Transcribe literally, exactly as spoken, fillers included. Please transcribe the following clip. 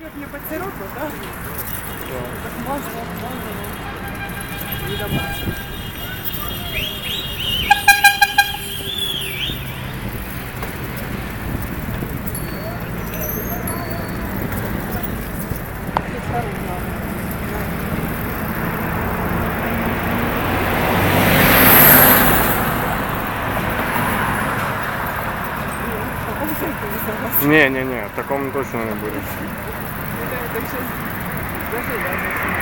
как не по сиропу, да? Так масло, масло. И домашнее. Не, не, не, в таком точно не будет. Это сейчас заживает.